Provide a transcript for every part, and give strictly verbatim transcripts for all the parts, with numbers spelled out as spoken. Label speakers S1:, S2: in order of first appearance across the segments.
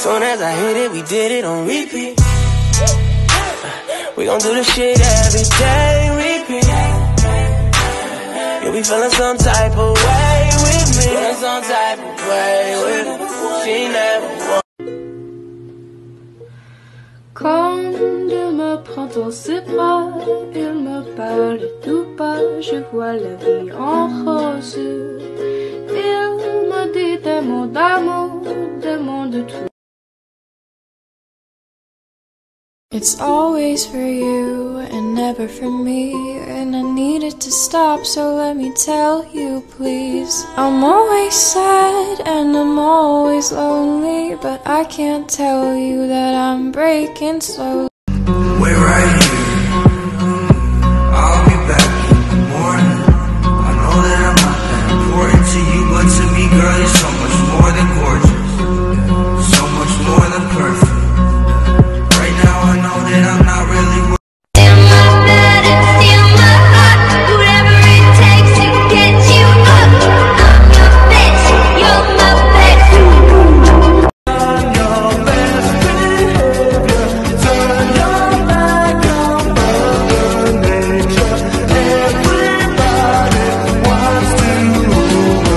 S1: Soon as I hit it, we did it on repeat. We gon' do this shit every day, repeat. You'll be feeling some type of way with me. Feeling some type of way with me. She never won.
S2: Quand Dieu me prend dans ses bras, il me parle tout bas, je vois la vie en rose. Il me dit des mots d'amour, des mots de tout. It's always for you and never for me, and I need it to stop, so let me tell you please. I'm always sad and I'm always lonely, but I can't tell you that I'm breaking slowly.
S3: Wait right here, I'll be back in the morning. I know that I'm not that important to you, but to me, girl, you're so much more than gorgeous, so much more than perfect. Right now I know that I'm not really worth.
S4: Steal my bed and steal my heart, whatever it takes to get you up. I'm your bitch, you're my best.
S1: On your best behavior, turn your back on Mother Nature. Everybody wants to rule the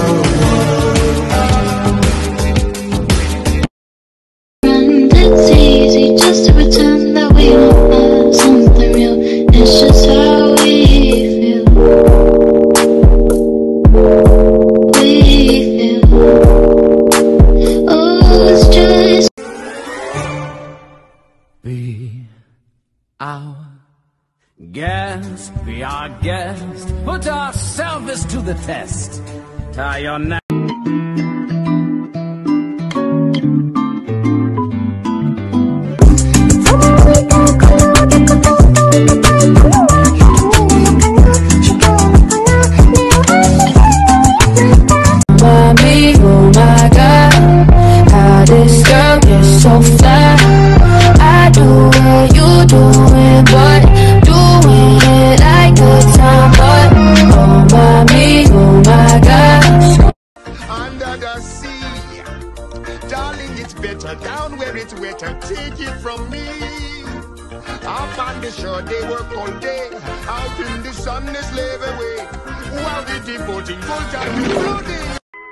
S1: world.
S4: And it's easy just to pretend that we don't have something real. It's just how we feel. We feel. Oh, it's just.
S5: Be our guest, be our guest. Put our service to the test. Tie your neck.
S2: Mommy, oh my God, how this girl gets so flat. I do what you doing, but doing it like a time. But oh mommy, oh my gosh.
S6: Under the sea, darling, it's better down where it's wetter. Take it from me. Up on the shore, they work all day. Out in the sun, they slave away. While they devoting full time to floating.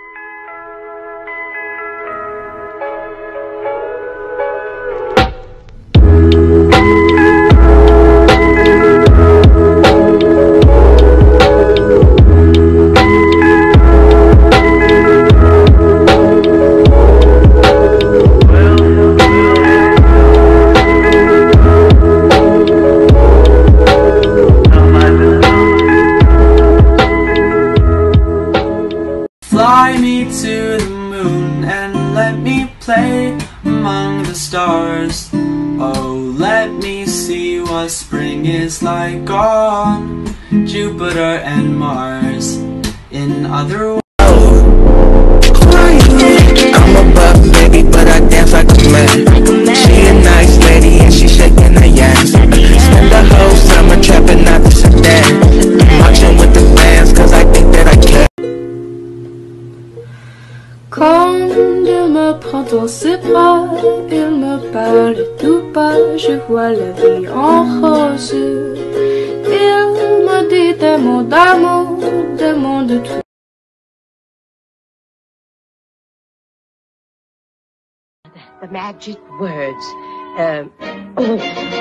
S7: Fly me to the moon and let me play among the stars. Oh, let me see what spring is like on Jupiter and Mars. In other words,
S1: I'm a buff baby, but I dance like a man. She a nice lady and she shaking her ass. Spend the whole summer trapping out the sedan, marching with the bands cause I think that I can.
S2: Quand Dieu me prend dans ses bras, il me parle tout bas, je vois la vie en rose. Il me dit des mots d'amour, des mots de tout.
S8: The magic words. Um, oh.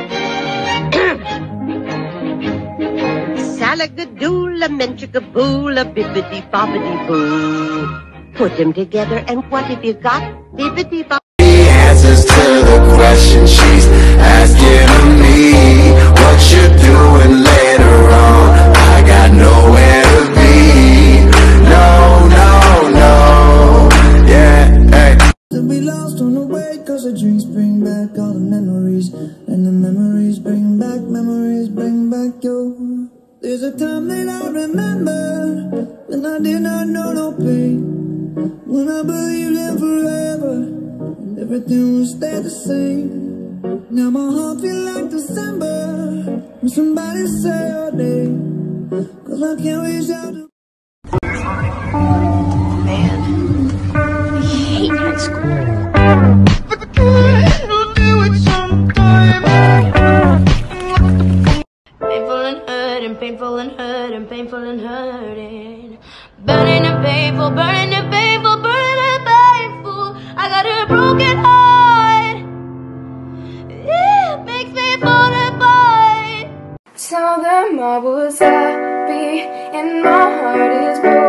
S8: Salagadoola, menchikaboola, bibbidi bobbidi boo. Put them together, and what have you got? Bibbidi bob.
S3: The answers to the question she's asking of me. What you doing later on? I got nowhere to be. No, no, no. Yeah, hey.
S9: To be lost on the way, cause the drinks bring back all the memories. And the memories bring back, memories bring back you. There's a time that I remember when I did not know no pain. When I believed in forever and everything would stay the same. Now my heart feel like December when somebody say your name. Cause I can't reach out to.
S8: Man, I hate high school.
S2: I was happy and my heart is broken.